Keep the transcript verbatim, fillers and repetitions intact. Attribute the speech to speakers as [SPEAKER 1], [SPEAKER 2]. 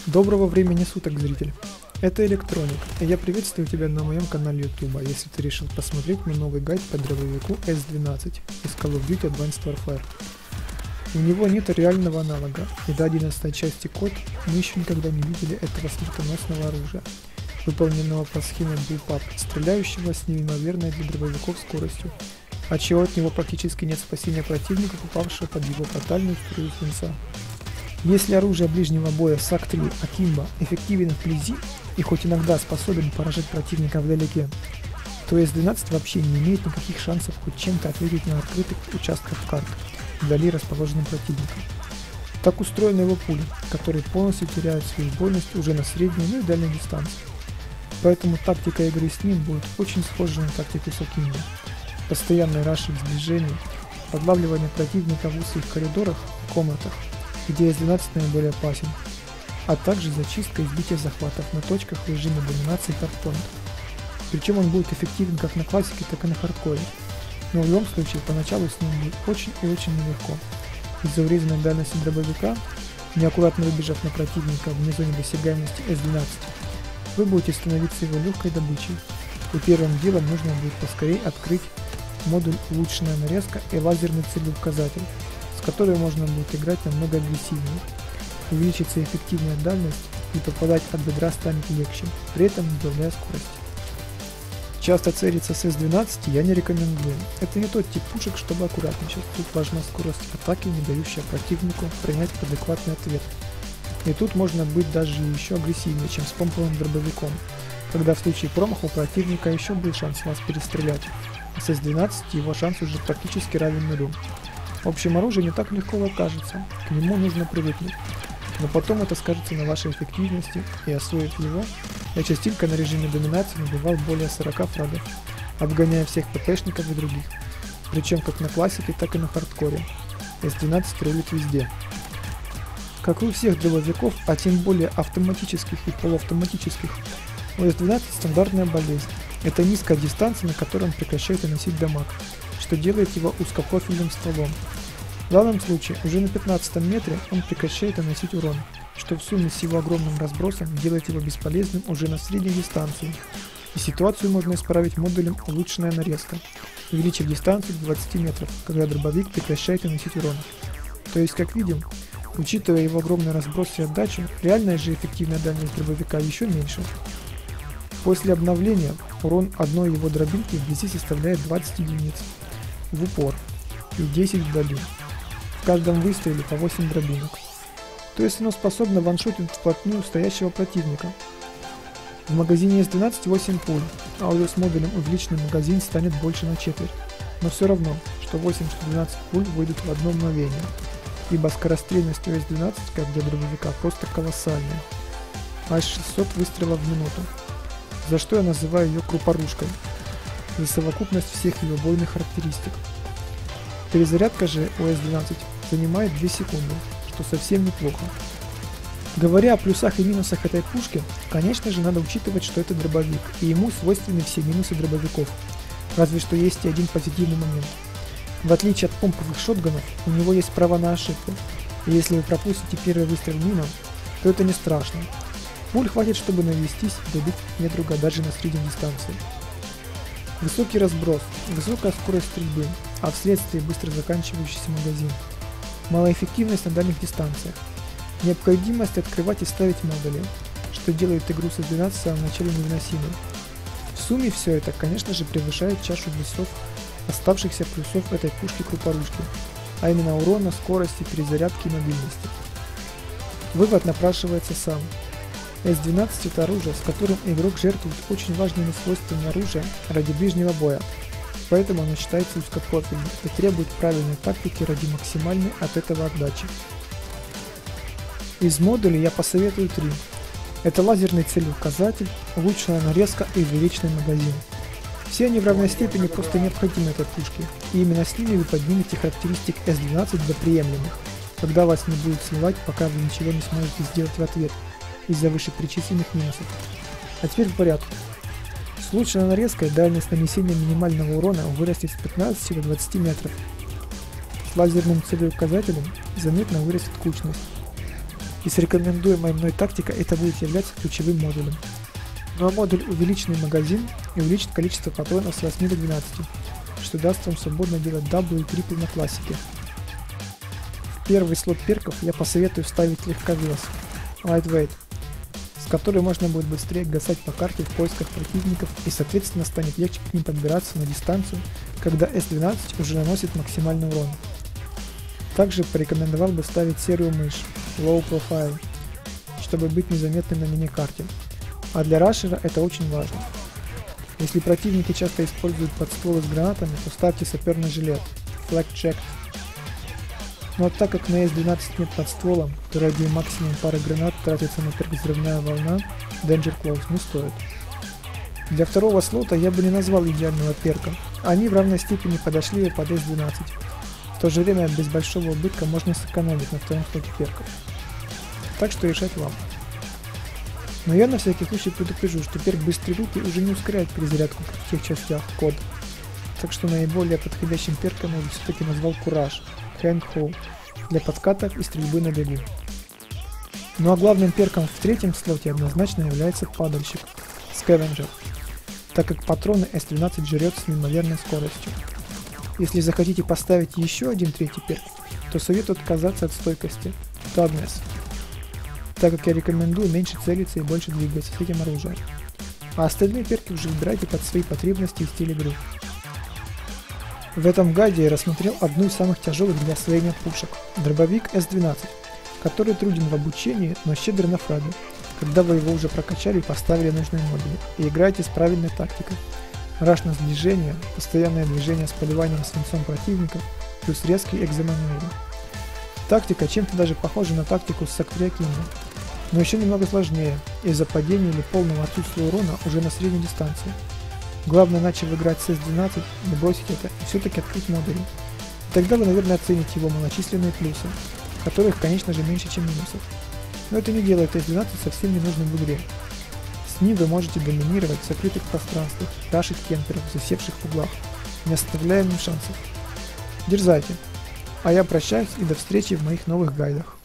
[SPEAKER 1] Доброго времени суток, зритель! Это Электроник, и я приветствую тебя на моем канале YouTube, если ты решил посмотреть мой новый гайд по дробовику эс двенадцать из Call of Duty Advanced Warfare. У него нет реального аналога, и до одиннадцатой части код мы еще никогда не видели этого смертоносного оружия, выполненного по схеме Bullpup, стреляющего с неимоверной для дробовиков скоростью, отчего от него практически нет спасения противника, попавшего под его фатальную струю свинца. Если оружие ближнего боя сак три Акимбо эффективен вблизи и хоть иногда способен поражать противника вдалеке, то эс двенадцать вообще не имеет никаких шансов хоть чем-то ответить на открытых участках карт, вдали расположенным противником. Так устроены его пули, которые полностью теряют свою убойность уже на средней, ну и дальней дистанции. Поэтому тактика игры с ним будет очень схожа на тактику с Акимбо. Постоянный раш их сближений, подлавливание противника в узких коридорах, комнатах, где эс двенадцать наиболее опасен, а также зачистка и сбитие захватов на точках в режиме доминации хардпоинта. Причем он будет эффективен как на классике, так и на хардкоре, но в любом случае поначалу с ним будет очень и очень нелегко. Из-за урезанной дальности дробовика, неаккуратно выбежав на противника вне зоны досягаемости эс двенадцать, вы будете становиться его легкой добычей, и первым делом нужно будет поскорее открыть модуль улучшенная нарезка и лазерный целеуказатель, с которой можно будет играть намного агрессивнее. Увеличится эффективная дальность и попадать от бедра станет легче, при этом не добавляя скорости. Часто целиться с эс двенадцать я не рекомендую. Это не тот тип пушек, чтобы аккуратничать. Тут важна скорость атаки, не дающая противнику принять адекватный ответ. И тут можно быть даже еще агрессивнее, чем с помповым дробовиком, когда в случае промаха у противника еще будет шанс вас перестрелять. А с эс двенадцать его шанс уже практически равен нулю. В общем, оружие не так легко окажется, к нему нужно привыкнуть, но потом это скажется на вашей эффективности, и освоив его, я частенько на режиме доминации набивал более сорока фрагов, обгоняя всех ППшников и других, причем как на классике, так и на хардкоре. эс двенадцать рулит везде. Как и у всех дробовиков, а тем более автоматических и полуавтоматических, у эс двенадцать стандартная болезнь. Это низкая дистанция, на которой он прекращает наносить дамаг, что делает его узкопрофильным стволом. В данном случае уже на пятнадцатом метре он прекращает наносить урон, что в сумме с его огромным разбросом делает его бесполезным уже на средней дистанции. И ситуацию можно исправить модулем улучшенная нарезка, увеличив дистанцию до двадцати метров, когда дробовик прекращает наносить урон. То есть, как видим, учитывая его огромный разброс и отдачу, реальная же эффективная дальность дробовика еще меньше. После обновления урон одной его дробинки вблизи составляет двадцать единиц в упор и десять вдали. В каждом выстреле по восемь дробинок. То есть оно способно ваншотить вплотную стоящего противника. В магазине эс двенадцать восемь пуль, а уже с модулем увеличенный магазин станет больше на четверть. Но все равно, что восемь, что двенадцать пуль выйдут в одно мгновение, ибо скорострельность у эс двенадцать, как для дробовика, просто колоссальная. Аж шестьсот выстрелов в минуту, за что я называю ее крупорушкой, за совокупность всех ее убойных характеристик. Перезарядка же у эс двенадцать занимает две секунды, что совсем неплохо. Говоря о плюсах и минусах этой пушки, конечно же надо учитывать, что это дробовик, и ему свойственны все минусы дробовиков, разве что есть и один позитивный момент. В отличие от помповых шотганов, у него есть право на ошибку, и если вы пропустите первый выстрел мимо, то это не страшно. Пуль хватит, чтобы навестись и добить недруга даже на средней дистанции. Высокий разброс, высокая скорость стрельбы, а вследствие быстро заканчивающийся магазин. Малоэффективность на дальних дистанциях. Необходимость открывать и ставить модули, что делает игру с эс двенадцать в самом начале невыносимой. В сумме все это, конечно же, превышает чашу весов оставшихся плюсов этой пушки-крупорушки, а именно урона, скорости, перезарядки и мобильности. Вывод напрашивается сам. эс двенадцать это оружие, с которым игрок жертвует очень важными свойствами оружия ради ближнего боя, поэтому оно считается узкопрофильным и требует правильной тактики ради максимальной от этого отдачи. Из модулей я посоветую три. Это лазерный целеуказатель, улучшенная нарезка и увеличенный магазин. Все они в равной степени просто необходимы этой пушке, и именно с ними вы поднимете характеристик эс двенадцать до приемлемых, когда вас не будет сливать, пока вы ничего не сможете сделать в ответ из-за вышеперечисленных минусов. А теперь в порядке. С улучшенной нарезкой дальность нанесения минимального урона вырастет с пятнадцати до двадцати метров. С лазерным целеуказателем заметно вырастет кучность. с рекомендуемой мной тактикой это будет являться ключевым модулем. Ну а модуль увеличенный магазин и увеличит количество патронов с восьми до двенадцати, что даст вам свободно делать дабл и трипл на классике. В первый слот перков я посоветую вставить легковес, lightweight, с которой можно будет быстрее гасать по карте в поисках противников и соответственно станет легче к ним подбираться на дистанцию, когда эс двенадцать уже наносит максимальный урон. Также порекомендовал бы ставить серую мышь, low profile, чтобы быть незаметным на миникарте. А для рашера это очень важно. Если противники часто используют подстволы с гранатами, то ставьте саперный жилет, flag checked. Но так как на эс двенадцать нет подствола, то ради максимум пары гранат тратится на перк взрывная волна, Danger Close не стоит. Для второго слота я бы не назвал идеального перка, они в равной степени подошли бы под эс двенадцать. В то же время без большого убытка можно сэкономить на втором слоте перков. Так что решать вам. Но я на всякий случай предупрежу, что перк быстрой руки уже не ускоряет перезарядку в тех частях кода. Так что наиболее подходящим перком я бы все-таки назвал Кураж, Hand Hold, для подкатов и стрельбы на бегу. Ну а главным перком в третьем слоте однозначно является падальщик, Scavenger, так как патроны эс двенадцать жрет с неимоверной скоростью. Если захотите поставить еще один третий перк, то советую отказаться от стойкости, Toughness, так как я рекомендую меньше целиться и больше двигаться с этим оружием. А остальные перки уже выбирайте под свои потребности и стиль игры. В этом гайде я рассмотрел одну из самых тяжелых для освоения пушек – дробовик эс двенадцать, который труден в обучении, но щедр на фраги, когда вы его уже прокачали и поставили нужные модули, и играете с правильной тактикой. Раш на сближение, постоянное движение с поливанием свинцом противника, плюс резкий экзоманевр. Тактика чем-то даже похожа на тактику с Сакриакином, но еще немного сложнее, из-за падения или полного отсутствия урона уже на средней дистанции. Главное, начав играть с эс двенадцать, не бросить это и все-таки открыть модули. Тогда вы, наверное, оцените его малочисленные плюсы, которых, конечно же, меньше, чем минусов. Но это не делает эс двенадцать совсем ненужным в игре. С ним вы можете доминировать в закрытых пространствах, рашить кемперов, засевших в углах, не оставляя им шансов. Дерзайте! А я прощаюсь и до встречи в моих новых гайдах.